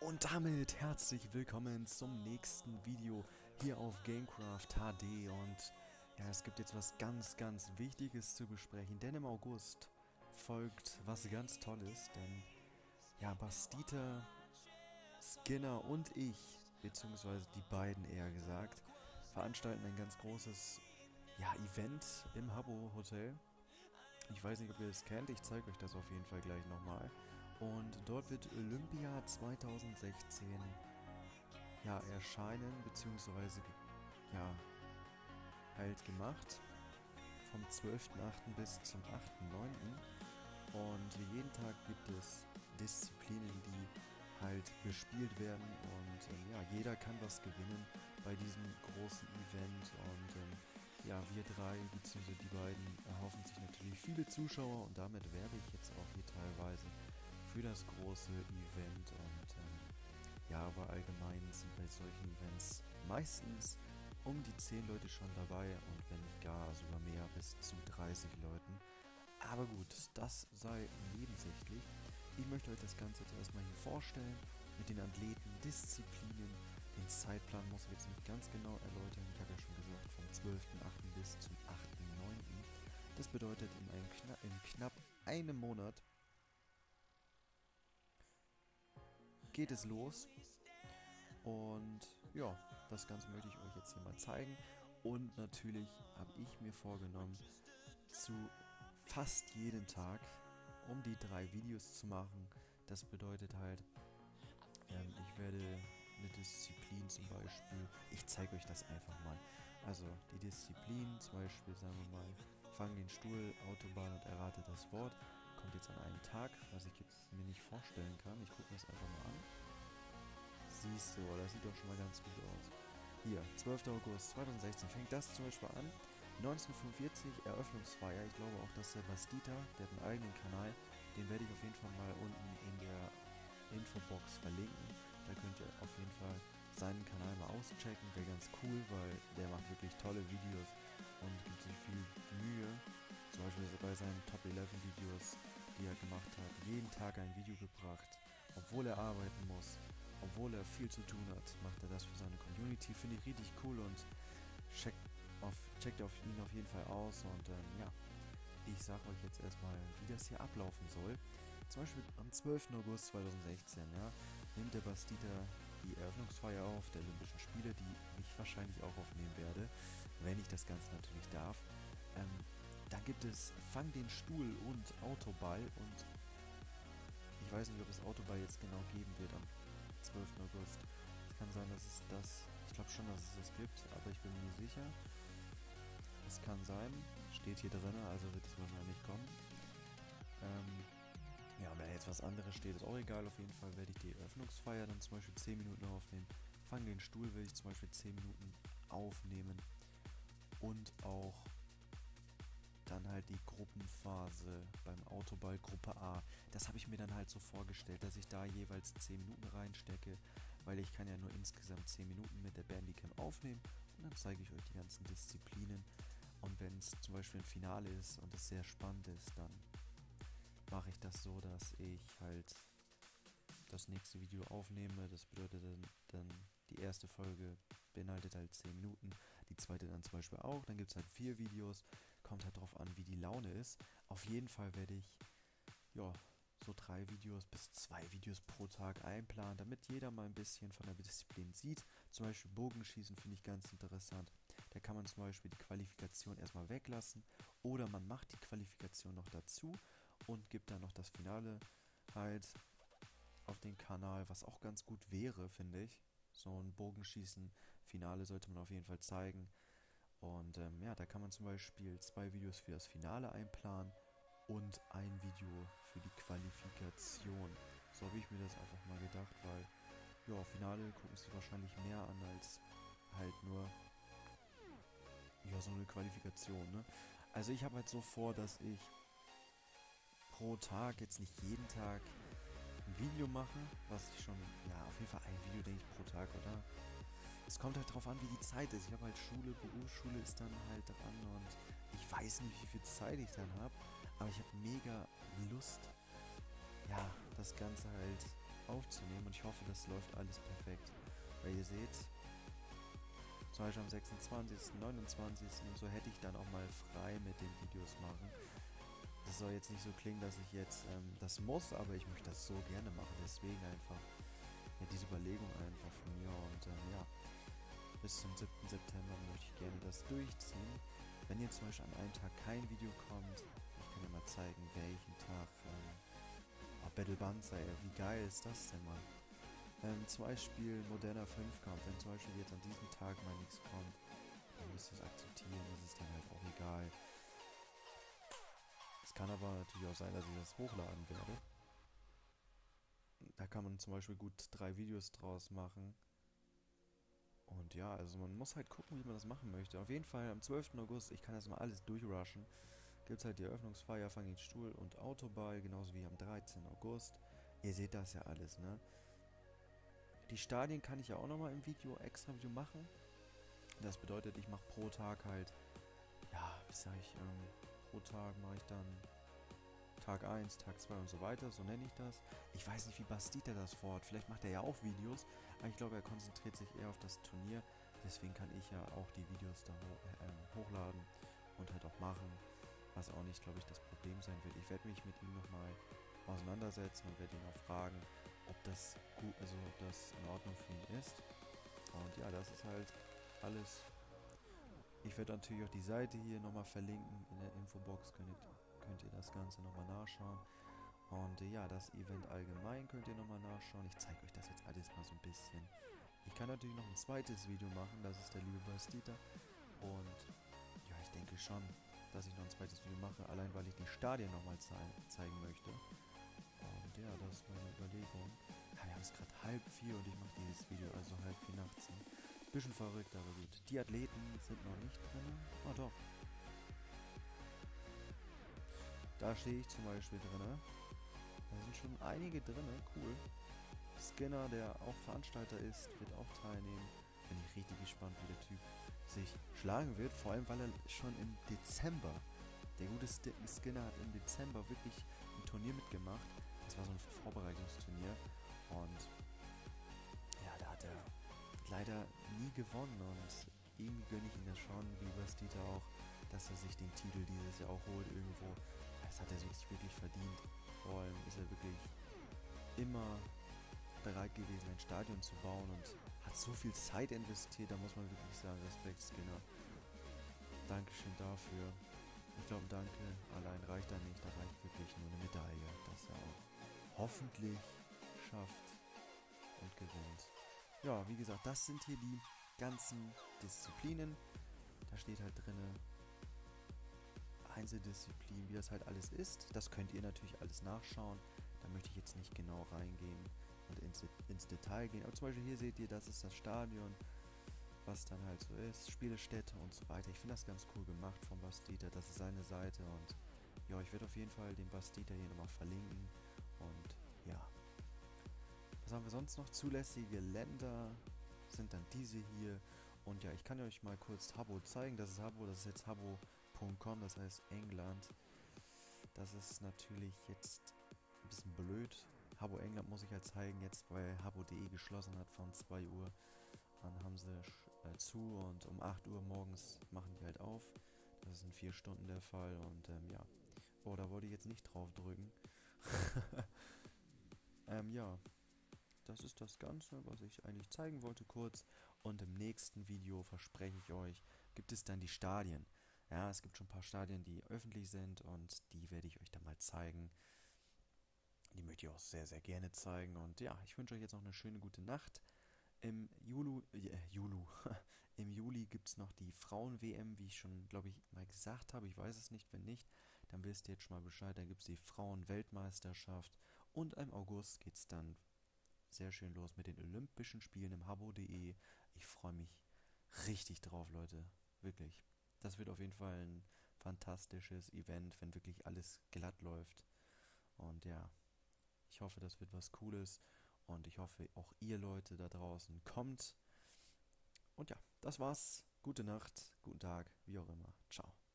Und damit herzlich willkommen zum nächsten Video hier auf Gamecraft HD. Und ja, es gibt jetzt was ganz Wichtiges zu besprechen, denn im August folgt was ganz Tolles, denn ja, Bastita, Skinner und ich, beziehungsweise die beiden eher gesagt, veranstalten ein ganz großes Event im Habbo Hotel. Ich weiß nicht, ob ihr das kennt, ich zeige euch das auf jeden Fall gleich nochmal. Und dort wird Olympia 2016 erscheinen, beziehungsweise halt gemacht. Vom 12.8. bis zum 8.9. Und jeden Tag gibt es Disziplinen, die halt bespielt werden. Und jeder kann was gewinnen bei diesem großen Event. Und wir drei, beziehungsweise die beiden, erhoffen sich natürlich viele Zuschauer. Und damit werbe ich jetzt auch hier teilweise für das große Event. Und aber allgemein sind bei solchen Events meistens um die 10 Leute schon dabei und wenn nicht gar sogar mehr, bis zu 30 Leuten. Aber gut, das sei nebensächlich. Ich möchte euch das Ganze jetzt erstmal hier vorstellen, mit den Athleten, Disziplinen, den Zeitplan muss ich jetzt nicht ganz genau erläutern. Ich habe ja schon gesagt, vom 12.8. bis zum 8.9. Das bedeutet, in knapp einem Monat geht es los. Und ja, das Ganze möchte ich euch jetzt hier mal zeigen. Und natürlich habe ich mir vorgenommen, zu fast jedem Tag um die 3 Videos zu machen. Das bedeutet halt, ich werde eine Disziplin zum Beispiel, ich zeige euch das einfach mal. Also die Disziplin zum Beispiel, sagen wir mal, fang den Stuhl, Autobahn und errate das Wort, kommt jetzt an einem Tag, was ich jetzt mir nicht vorstellen kann. Ich gucke mir das einfach mal an. Siehst du, das sieht doch schon mal ganz gut aus. Hier, 12. August 2016 fängt das zum Beispiel an. 1945 Eröffnungsfeier. Ich glaube auch, dass der Bastita, der hat einen eigenen Kanal, den werde ich auf jeden Fall mal unten in der Infobox verlinken. Da könnt ihr auf jeden Fall seinen Kanal mal auschecken. Wäre ganz cool, weil der macht wirklich tolle Videos und gibt sich viel Mühe. Zum Beispiel bei seinen Top 11 Videos, die er gemacht hat, jeden Tag ein Video gebracht, obwohl er arbeiten muss. Obwohl er viel zu tun hat, macht er das für seine Community. Finde ich richtig cool und checkt auf ihn auf jeden Fall aus. Und ich sage euch jetzt erstmal, wie das hier ablaufen soll. Zum Beispiel am 12. August 2016 nimmt der Bastita die Eröffnungsfeier auf der Olympischen Spiele, die ich wahrscheinlich auch aufnehmen werde, wenn ich das Ganze natürlich darf. Da gibt es Fang den Stuhl und Autoball und ich weiß nicht, ob es Autoball jetzt genau geben wird am 12. August. Es kann sein, dass es das, ich glaube schon, dass es das gibt, aber ich bin mir nicht sicher. Es kann sein, steht hier drin, also wird es wahrscheinlich kommen. Wenn jetzt was anderes steht, ist auch egal. Auf jeden Fall werde ich die Eröffnungsfeier dann zum Beispiel 10 Minuten aufnehmen. Fang den Stuhl will ich zum Beispiel 10 Minuten aufnehmen. Und auch dann halt die Gruppenphase beim Autoball Gruppe A. Das habe ich mir dann halt so vorgestellt, dass ich da jeweils 10 Minuten reinstecke, weil ich kann ja nur insgesamt 10 Minuten mit der Bandicam aufnehmen und dann zeige ich euch die ganzen Disziplinen. Und wenn es zum Beispiel ein Finale ist und es sehr spannend ist, dann mache ich das so, dass ich halt das nächste Video aufnehme. Das bedeutet dann die erste Folge beinhaltet halt 10 Minuten, die zweite dann zum Beispiel auch, dann gibt es halt 4 Videos, kommt halt drauf an, wie die Laune ist. Auf jeden Fall werde ich, so 3 Videos bis 2 Videos pro Tag einplanen, damit jeder mal ein bisschen von der Disziplin sieht. Zum Beispiel Bogenschießen finde ich ganz interessant. Da kann man zum Beispiel die Qualifikation erstmal weglassen oder man macht die Qualifikation noch dazu und gibt dann noch das Finale halt auf den Kanal, was auch ganz gut wäre, finde ich. So ein Bogenschießen-Finale sollte man auf jeden Fall zeigen. Und da kann man zum Beispiel 2 Videos für das Finale einplanen und ein Video für die Qualifikation. So habe ich mir das einfach mal gedacht, weil Finale gucken sich wahrscheinlich mehr an als halt nur so eine Qualifikation, ne? Also ich habe halt so vor, dass ich pro Tag, jetzt nicht jeden Tag, ein Video mache, was ich schon, auf jeden Fall ein Video, denke ich, pro Tag, oder? Es kommt halt drauf an, wie die Zeit ist. Ich habe halt Schule, Berufsschule ist dann halt dran und ich weiß nicht, wie viel Zeit ich dann habe, aber ich habe mega Lust, das Ganze halt aufzunehmen und ich hoffe, das läuft alles perfekt. Weil ihr seht, zum Beispiel am 26., 29. und so hätte ich dann auch mal frei mit den Videos machen. Das soll jetzt nicht so klingen, dass ich jetzt das muss, aber ich möchte das so gerne machen. Deswegen einfach ja, diese Überlegung einfach von mir und ja, bis zum 7. September möchte ich gerne das durchziehen. Wenn jetzt zum Beispiel an einem Tag kein Video kommt, ich kann ja mal zeigen, welchen Tag Battle Banzer, wie geil ist das denn, Mann? Zum Beispiel moderner Fünfkampf, wenn zum Beispiel jetzt an diesem Tag mal nichts kommt, dann müsst ihr es akzeptieren, das ist dann halt auch egal. Es kann aber natürlich auch sein, dass ich das hochladen werde. Da kann man zum Beispiel gut 3 Videos draus machen. Und ja, also man muss halt gucken, wie man das machen möchte. Auf jeden Fall am 12. August, ich kann das mal alles durchrushen, gibt es halt die Eröffnungsfeier, Fang den Stuhl und Autoball, genauso wie am 13. August. Ihr seht das ja alles, ne? Die Stadien kann ich ja auch nochmal im Video, extra Video machen. Das bedeutet, ich mache pro Tag halt, ja, wie sag ich, pro Tag mache ich dann Tag 1, Tag 2 und so weiter, so nenne ich das. Ich weiß nicht, wie Bastita das vorhat. Vielleicht macht er ja auch Videos, aber ich glaube, er konzentriert sich eher auf das Turnier. Deswegen kann ich ja auch die Videos da hochladen und halt auch machen, was auch nicht, glaube ich, das Problem sein wird. Ich werde mich mit ihm nochmal auseinandersetzen und werde ihn auch fragen, ob das gut, also ob das in Ordnung für ihn ist. Und ja, das ist halt alles. Ich werde natürlich auch die Seite hier nochmal verlinken. In der Infobox könnt ihr das Ganze nochmal nachschauen. Und ja, das Event allgemein könnt ihr nochmal nachschauen. Ich zeige euch das jetzt alles mal so ein bisschen. Ich kann natürlich noch ein zweites Video machen, das ist der liebe Bastita. Und ja, ich denke schon, dass ich noch ein zweites Video mache, allein weil ich die Stadien nochmal zeigen möchte. Und ja, das ist meine Überlegung. Ja, wir haben es gerade 3:30 und ich mache dieses Video, also 3:30 nachts. Bisschen verrückt, aber gut. Die Athleten sind noch nicht drin. Oh doch. Da stehe ich zum Beispiel drin. Da sind schon einige drin, cool. Skinner, der auch Veranstalter ist, wird auch teilnehmen. Bin ich richtig gespannt, wie der Typ sich schlagen wird. Vor allem, weil er schon im Dezember, der gute Skinner hat im Dezember wirklich ein Turnier mitgemacht. Das war so ein Vorbereitungsturnier. Und ja, da hat er leider nie gewonnen. Und irgendwie gönne ich ihm das schon, wie Bastita auch, dass er sich den Titel dieses Jahr auch holt irgendwo. Das hat er sich wirklich verdient. Vor allem ist er wirklich immer bereit gewesen, ein Stadion zu bauen und hat so viel Zeit investiert, da muss man wirklich sagen, Respekt, Skinner. Dankeschön dafür. Ich glaube, Danke allein reicht da nicht, da reicht wirklich nur eine Medaille, dass er auch hoffentlich schafft und gewinnt. Ja, wie gesagt, das sind hier die ganzen Disziplinen. Da steht halt drin Einzeldisziplin, wie das halt alles ist. Das könnt ihr natürlich alles nachschauen. Da möchte ich jetzt nicht genau reingehen und ins Detail gehen. Aber zum Beispiel hier seht ihr, das ist das Stadion, was dann halt so ist, Spielestätte und so weiter. Ich finde das ganz cool gemacht von Bastita, das ist seine Seite und ja, ich werde auf jeden Fall den Bastita hier nochmal verlinken und ja. Was haben wir sonst noch? Zulässige Länder sind dann diese hier und ja, ich kann euch mal kurz Habbo zeigen, das ist Habbo, das ist jetzt Habbo.com, das heißt England. Das ist natürlich jetzt ein bisschen blöd. Habbo England muss ich halt zeigen, jetzt weil Habbo.de geschlossen hat von 2 Uhr. Dann haben sie zu und um 8 Uhr morgens machen die halt auf. Das ist in 4 Stunden der Fall und ja. Oh, da wollte ich jetzt nicht drauf drücken. Ja, das ist das Ganze, was ich eigentlich zeigen wollte kurz. Und im nächsten Video, verspreche ich euch, gibt es dann die Stadien. Ja, es gibt schon ein paar Stadien, die öffentlich sind und die werde ich euch dann mal zeigen. Die möchte ich auch sehr, sehr gerne zeigen. Und ja, ich wünsche euch jetzt noch eine schöne gute Nacht. Im Juli gibt es noch die Frauen-WM, wie ich schon, glaube ich, mal gesagt habe. Ich weiß es nicht, wenn nicht, dann wisst ihr jetzt schon mal Bescheid. Dann gibt es die Frauen-Weltmeisterschaft. Und im August geht es dann sehr schön los mit den Olympischen Spielen im Habbo.de. Ich freue mich richtig drauf, Leute. Wirklich. Das wird auf jeden Fall ein fantastisches Event, wenn wirklich alles glatt läuft. Und ja, ich hoffe, das wird was Cooles. Und ich hoffe, auch ihr Leute da draußen kommt. Und ja, das war's. Gute Nacht, guten Tag, wie auch immer. Ciao.